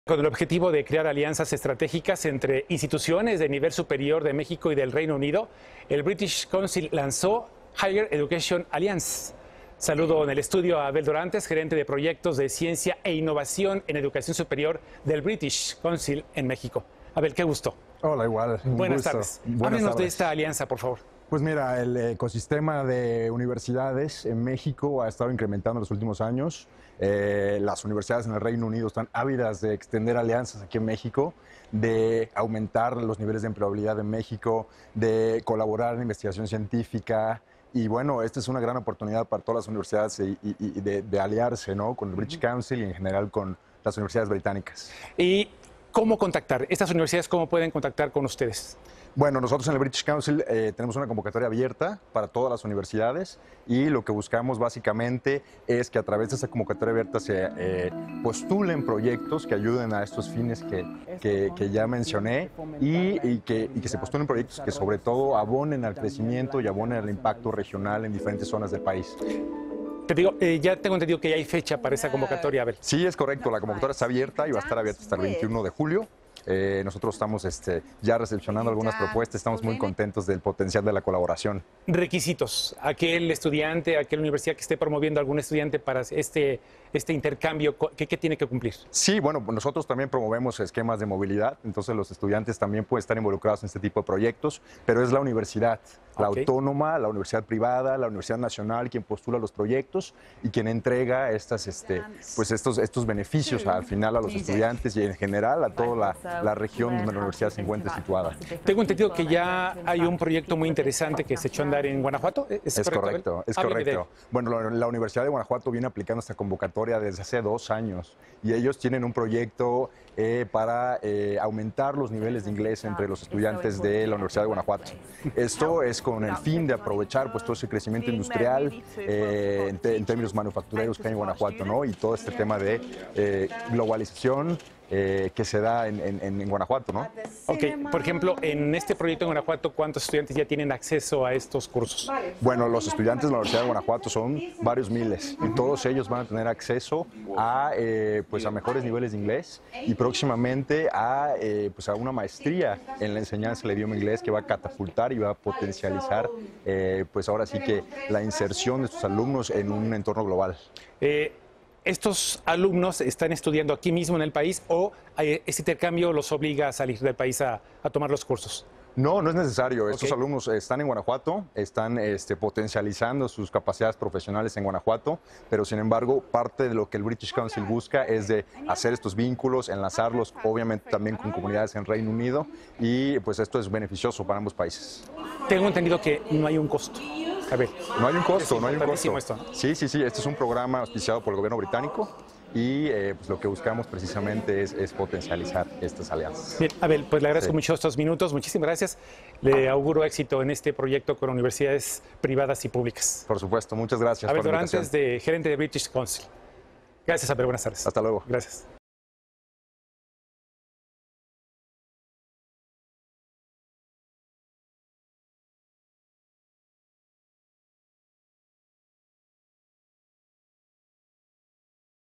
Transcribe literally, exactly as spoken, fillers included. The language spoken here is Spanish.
Con el objetivo de crear alianzas estratégicas entre instituciones de nivel superior de México y del Reino Unido, el British Council lanzó Higher Education Alliance. Saludo en el estudio a Abel Dorantes, gerente de proyectos de ciencia e innovación en educación superior del British Council en México. Abel, qué gusto. Hola, igual. Un Buenas gusto. tardes. Buenas Háblenos tardes. de esta alianza, por favor. Pues mira, el ecosistema de universidades en México ha estado incrementando en los últimos años. Eh, las universidades en el Reino Unido están ávidas de extender alianzas aquí en México, de aumentar los niveles de empleabilidad en México, de colaborar en investigación científica. Y bueno, esta es una gran oportunidad para todas las universidades y, y- y de, de aliarse, ¿no?, con el British Council y en general con las universidades británicas. ¿Y cómo contactar? ¿Estas universidades cómo pueden contactar con ustedes? Bueno, nosotros en el British Council eh, tenemos una convocatoria abierta para todas las universidades y lo que buscamos básicamente es que a través de esa convocatoria abierta se eh, postulen proyectos que ayuden a estos fines que, que- que ya mencioné y, y que, y que se postulen proyectos que sobre todo abonen al crecimiento y abonen al impacto regional en diferentes zonas del país. Te digo, eh, ya tengo entendido que ya hay fecha para esa convocatoria, Abel. Sí, es correcto, la convocatoria está abierta y va a estar abierta hasta el veintiuno de julio. Eh, nosotros estamos este, ya recepcionando algunas propuestas, estamos muy contentos del potencial de la colaboración. Requisitos. Aquel estudiante, aquella universidad que esté promoviendo a algún estudiante para este, este intercambio, ¿qué, qué tiene que cumplir? Sí, bueno, pues nosotros también promovemos esquemas de movilidad, entonces los estudiantes también pueden estar involucrados en este tipo de proyectos, pero es la universidad, la Ok. autónoma, la universidad privada, la universidad nacional quien postula los proyectos y quien entrega estas, este, pues estos, estos beneficios al final a los estudiantes y en general a toda la, la región donde la universidad se encuentra situada. Tengo entendido que ya hay un proyecto muy interesante que se echó a andar en Guanajuato. ¿Es, Es Abel? correcto, es Hábleme de él. correcto. Bueno, la, la Universidad de Guanajuato viene aplicando esta convocatoria desde hace dos años y ellos tienen un proyecto eh, para eh, aumentar los niveles de inglés entre los estudiantes de la Universidad de Guanajuato. Esto es con el fin de aprovechar pues, todo ese crecimiento industrial eh, en, te- en términos manufactureros que hay en Guanajuato, ¿no? Y todo este tema de eh, globalización eh, que se da en, en- en Guanajuato, ¿no? Ok, por ejemplo, en este proyecto en Guanajuato, ¿cuántos estudiantes ya tienen acceso a estos cursos? Bueno, los estudiantes de la Universidad de Guanajuato son varios miles y todos ellos van a tener acceso a, eh, pues a mejores niveles de inglés y próximamente a, eh, pues a una maestría en la enseñanza del idioma inglés que va a catapultar y va a potencializar eh, pues ahora sí que la inserción de sus alumnos en un entorno global. Eh, ¿Estos alumnos están estudiando aquí mismo en el país o eh, este intercambio los obliga a salir del país a, a tomar los cursos? No, no es necesario. Estos Ok. alumnos están en Guanajuato, están este, potencializando sus capacidades profesionales en Guanajuato, pero sin embargo, parte de lo que el British Council busca es de hacer estos vínculos, enlazarlos, obviamente también con comunidades en Reino Unido, y pues esto es beneficioso para ambos países. Tengo entendido que no hay un costo. A ver, No hay un costo, Es no hay un costo. importantísimo esto, ¿no? Sí, sí, sí, este es un programa auspiciado por el gobierno británico y eh, pues lo que buscamos precisamente es, es potencializar estas alianzas. bien, Abel, pues le agradezco Sí. mucho estos minutos. Muchísimas gracias. Le auguro éxito en este proyecto con universidades privadas y públicas. Por supuesto, muchas gracias Abel por la invitación. Dorantes, de gerente de British Council. Gracias, Abel. Buenas tardes. Hasta luego. Gracias.